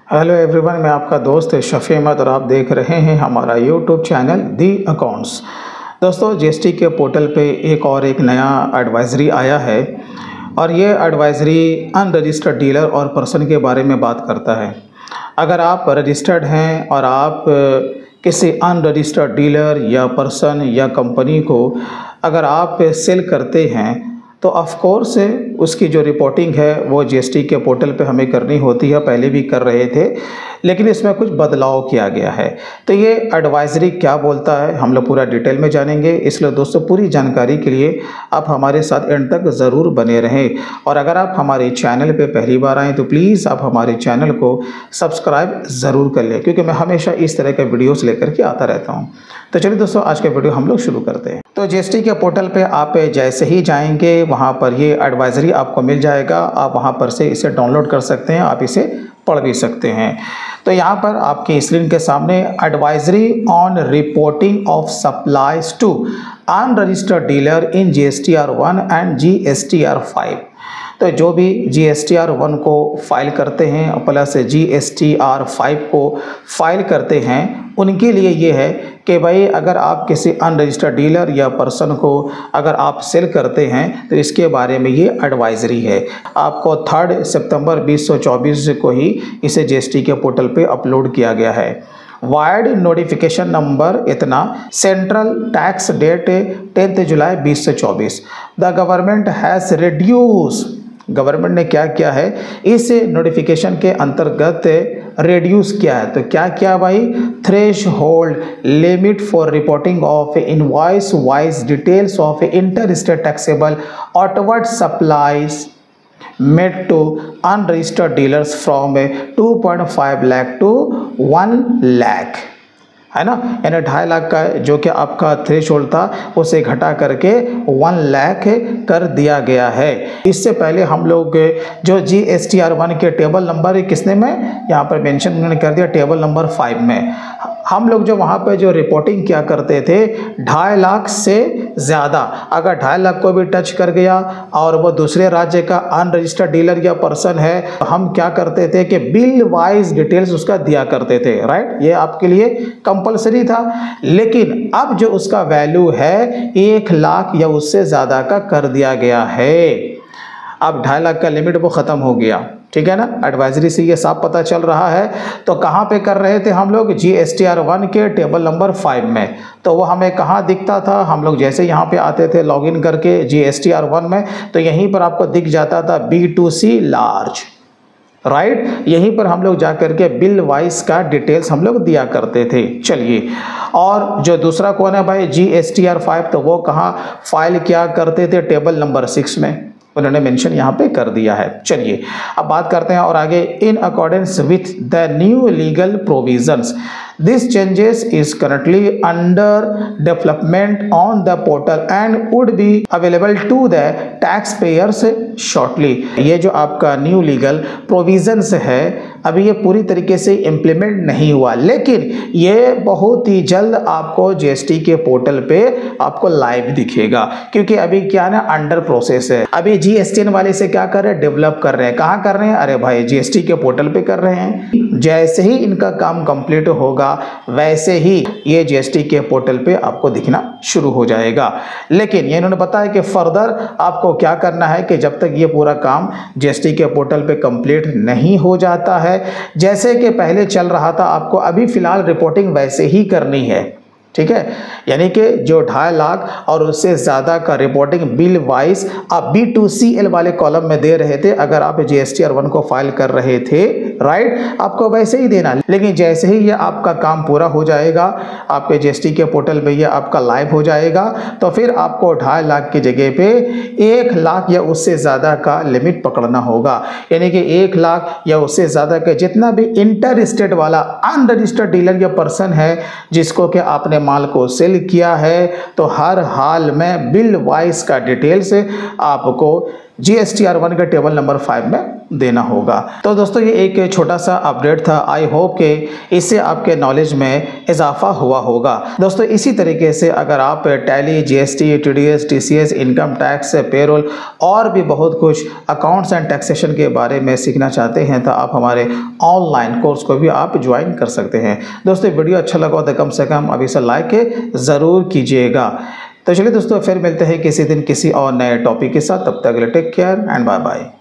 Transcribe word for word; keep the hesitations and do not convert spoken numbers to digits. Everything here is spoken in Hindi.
हेलो एवरीवन, मैं आपका दोस्त शफी अहमद और आप देख रहे हैं हमारा यूट्यूब चैनल दी अकाउंट्स। दोस्तों, जीएसटी के पोर्टल पे एक और एक नया एडवाइजरी आया है और ये एडवाइजरी अनरजिस्टर्ड डीलर और पर्सन के बारे में बात करता है। अगर आप रजिस्टर्ड हैं और आप किसी अनरजिस्टर्ड डीलर या पर्सन या कंपनी को अगर आप सेल करते हैं तो ऑफ कोर्स उसकी जो रिपोर्टिंग है वो जीएसटी के पोर्टल पे हमें करनी होती है। पहले भी कर रहे थे, लेकिन इसमें कुछ बदलाव किया गया है। तो ये एडवाइजरी क्या बोलता है हम लोग पूरा डिटेल में जानेंगे, इसलिए दोस्तों पूरी जानकारी के लिए आप हमारे साथ एंड तक ज़रूर बने रहें। और अगर आप हमारे चैनल पे पहली बार आएँ तो प्लीज़ आप हमारे चैनल को सब्सक्राइब ज़रूर कर लें, क्योंकि मैं हमेशा इस तरह के वीडियोज़ लेकर के आता रहता हूँ। तो चलिए दोस्तों, आज का वीडियो हम लोग शुरू करते हैं। तो जीएसटी के पोर्टल पे आप जैसे ही जाएंगे वहाँ पर ये एडवाइजरी आपको मिल जाएगा। आप वहाँ पर से इसे डाउनलोड कर सकते हैं, आप इसे पढ़ भी सकते हैं। तो यहाँ पर आपकी स्क्रीन के सामने advisory on reporting of supplies to unregistered dealer in G S T R one and G S T R five. तो जो भी G S T R one को फाइल करते हैं plus G S T R five को फाइल करते हैं, उनके लिए ये है कि भाई अगर आप किसी अनरजिस्टर्ड डीलर या पर्सन को अगर आप सेल करते हैं तो इसके बारे में ये एडवाइजरी है। आपको थर्ड सितंबर बीस सौ चौबीस को ही इसे जीएसटी के पोर्टल पे अपलोड किया गया है। वाइड नोटिफिकेशन नंबर इतना, central tax date tenth July बीस सौ चौबीस। The government has reduce, government ने क्या किया है इस नोटिफिकेशन के अंतर्गत रिड्यूस किया है। तो क्या किया भाई, threshold limit for reporting of invoice wise details of inter state taxable outward supplies made to unregistered dealers from two point five lakh to one lakh, है ना। यानी ढाई लाख का जो कि आपका थ्रेश होल्ड था उसे घटा करके वन लाख कर दिया गया है। इससे पहले हम लोग जो G S T R one के टेबल नंबर किसने में यहाँ पर मेंशन उन्होंने कर दिया, टेबल नंबर फाइव में हम लोग जो वहाँ पे जो रिपोर्टिंग किया करते थे ढाई लाख से ज़्यादा, अगर ढाई लाख को भी टच कर गया और वो दूसरे राज्य का अनरजिस्टर्ड डीलर या पर्सन है तो हम क्या करते थे कि बिल वाइज डिटेल्स उसका दिया करते थे, राइट। ये आपके लिए कंपलसरी था, लेकिन अब जो उसका वैल्यू है एक लाख या उससे ज़्यादा का कर दिया गया है। अब ढाई लाख का लिमिट वो ख़त्म हो गया, ठीक है ना। एडवाइजरी से ये साफ पता चल रहा है। तो कहाँ पे कर रहे थे हम लोग, G S T R one के टेबल नंबर फाइव में। तो वो हमें कहाँ दिखता था, हम लोग जैसे यहाँ पे आते थे लॉगिन करके G S T R one में, तो यहीं पर आपको दिख जाता था B to C large, right. यहीं पर हम लोग जा करके बिल वाइज का डिटेल्स हम लोग दिया करते थे। चलिए, और जो दूसरा कौन है भाई, G S T R five, तो वो कहाँ फाइल किया करते थे, टेबल नंबर सिक्स में उन्होंने मेंशन यहाँ पे कर दिया है। चलिए अब बात करते हैं और आगे, in accordance with the new legal provisions this changes is currently under development on the portal and would be available to the tax payers shortly. ये जो आपका न्यू लीगल प्रोविजंस है अभी ये पूरी तरीके से इम्प्लीमेंट नहीं हुआ, लेकिन ये बहुत ही जल्द आपको जीएसटी के पोर्टल पे आपको लाइव दिखेगा, क्योंकि अभी क्या ना अंडर प्रोसेस है। अभी जीएसटी वाले से क्या कर रहे हैं, डेवलप कर रहे हैं। कहाँ कर रहे हैं, अरे भाई जीएसटी के पोर्टल पे कर रहे हैं। जैसे ही इनका काम कंप्लीट होगा वैसे ही ये जीएसटी के पोर्टल पे आपको दिखना शुरू हो जाएगा। लेकिन ये इन्होंने बताया कि फर्दर आपको क्या करना है कि जब तक ये पूरा काम जीएसटी के पोर्टल पे कंप्लीट नहीं हो जाता है, जैसे कि पहले चल रहा था, आपको अभी फिलहाल रिपोर्टिंग वैसे ही करनी है, ठीक है। यानी कि जो ढाई लाख और उससे ज़्यादा का रिपोर्टिंग बिल वाइज आप बी टू सी एल वाले कॉलम में दे रहे थे अगर आप G S T R one को फाइल कर रहे थे, राइट, आपको वैसे ही देना। लेकिन जैसे ही ये आपका काम पूरा हो जाएगा, आपके जीएसटी के पोर्टल में ये आपका लाइव हो जाएगा, तो फिर आपको ढाई लाख की जगह पे एक लाख या उससे ज़्यादा का लिमिट पकड़ना होगा। यानी कि एक लाख या उससे ज़्यादा के जितना भी इंटर स्टेट वाला अनरजिस्टर्ड डीलर या पर्सन है जिसको कि आपने माल को सेल किया है, तो हर हाल में बिल वाइज का डिटेल्स आपको G S T R one के टेबल नंबर फाइव में देना होगा। तो दोस्तों ये एक छोटा सा अपडेट था। आई होप कि इससे आपके नॉलेज में इजाफा हुआ होगा। दोस्तों इसी तरीके से अगर आप Tally, GST, TDS, TCS, income tax, payroll और भी बहुत कुछ अकाउंट्स एंड टैक्सेशन के बारे में सीखना चाहते हैं तो आप हमारे ऑनलाइन कोर्स को भी आप ज्वाइन कर सकते हैं। दोस्तों वीडियो अच्छा लगा तो कम से कम अभी से लाइक ज़रूर कीजिएगा। तो चलिए दोस्तों फिर मिलते हैं किसी दिन किसी और नए टॉपिक के साथ। तब तक के लिए take care and bye bye.